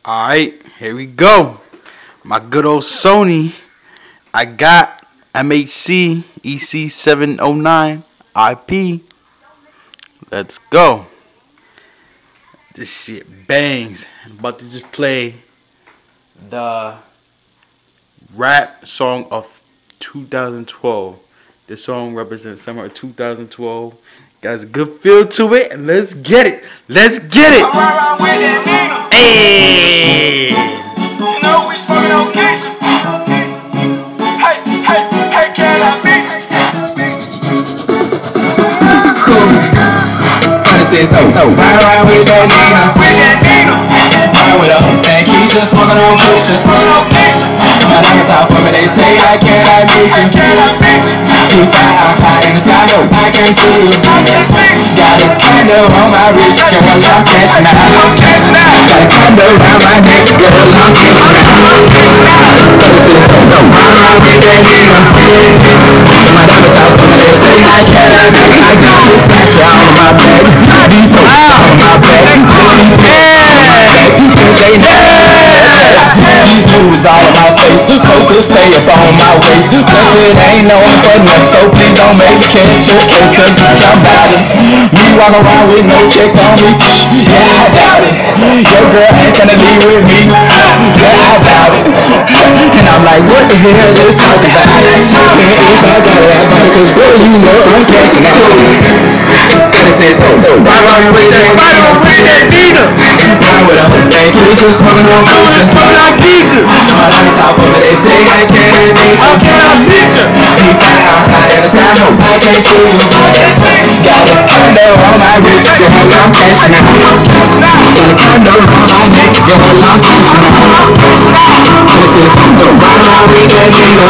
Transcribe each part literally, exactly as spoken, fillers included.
Alright, here we go. My good old Sony. I got M H C E C seven oh nine I P. Let's go. This shit bangs. I'm about to just play the rap song of two thousand twelve. This song represents summer of two thousand twelve. Got a good feel to it, and let's get it. Let's get it. Hey. You know we smoking on Keisha. Hey, hey, hey, can I mix? Cool. Says, oh, oh, ride, ride with that Nina. With that Nina. Ride with a hook and Keisha, smoking on Keisha. Smoking on Keisha. My diamonds out for me, they say, I cannot meet you. Can I mix? She fly out high in the sky, no, I can't see you. Got a condo on my wrist, girl, I'm cashing out. I'm cashing out. Got a condo around my neck, girl, I'm cashing out. I'm cashing out. Ride, ride with that Nina. My diamonds out for me, they say, I cannot meet you. I got this snatch out of my bag. These hoes out of my bag. These moves, can't say no. These moves all in my face. Folks will stay up on my waist. Plus it ain't no for nothing, so please don't make me catch your case. Cause bitch, I'm bout it. Me walk around with no check on me. Yeah, I doubt it. Your girl ain't tryna leave with me. Yeah, I doubt it. And I'm like, what the hell they talking about? And if I gotta ask about it, cause girl, you know I'm cashing out. Gotta say so. Ride around with that Ride on with that Nina. Ride with a hook and Keisha, smoking on Keisha. Smoking on Keisha. My diamonds out for me, they say I can't meet you. How can I mix her? She fly out high in the sky, no, I can't see you. Got a condo on my wrist, girl, I'm cashing out. Got a condo on my neck, girl, I'm cashing out. This is the ride around with that Nina.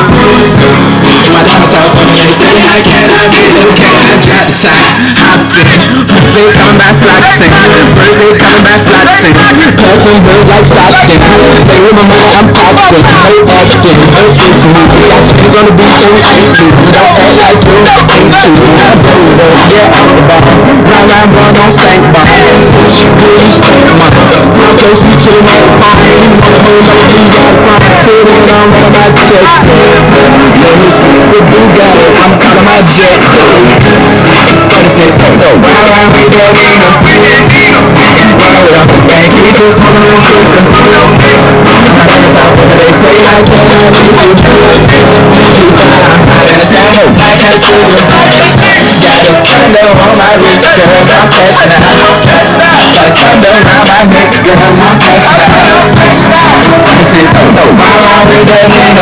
My diamonds out for me, they say I cannot meet you. Can I drop the time? Hop in. They come back flat to sing. Birds, they come back flat to sing. Plus them birds like Stockton. They with my money, I'm popping. No acting, no kissing me. We got skins on the beat, so we ain't losing. Don't act like you ain't choosing. I do it, yeah, I'm the ball. Round, round, run on stank bar. Really stank bar. Time close, we chillin' at the bar. You wanna hold up, you got a crime. Sit in, I'm running my check. Let me sleep with Bugatti. I'm counting my jet. Gotta say so, so. Ride around with that Nina. Ride with a hook and Keisha, smoking on Keisha. My diamonds out for me, they say I cannot meet you. She fly out high in the sky, no, I can't see you. Got a condo on my wrist, girl, I'm cashing out. Got a condo around my neck, girl, I'm cashing out. This is so dope. Ride around with that Nina.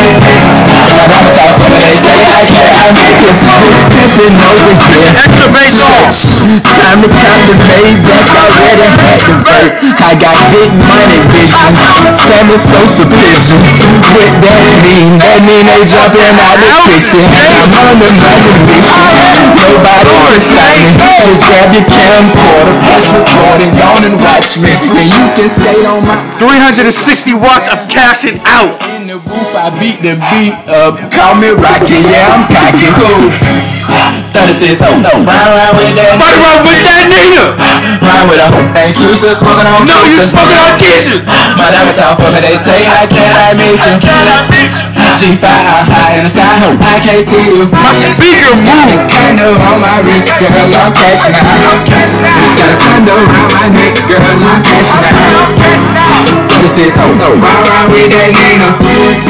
My diamonds out for me, they say I cannot meet you. Pimpin' over here. Extra bass on. Time to count the Maybach, already had the vert. I got big money visions, Sammy Sosa pigeons. What that mean? That mean they jumping out the kitchen. I'm on the money mission. Nobody can stop me. Just grab your camcorder, press record and go and watch me. And you can stay on my three hundred sixty watts of cashing out. in the booth. I beat the beat up. Call me Rocky, yeah, I'm cocky. Cool. thirty-six, oh no. Ride around with that. Ride around with that Nina. Ride with a hook and Keisha, smoking on No, you Keisha. smoking on Keisha. My diamonds out for me, they say I cannot meet you. Can I mix her? G five out high in the sky, hope I can't see you. My speaker move. Condo on my wrist, girl, I'm cashing out. Got a condo around my neck, girl, I'm cashing out. This is oh no. Ride around with that Nina.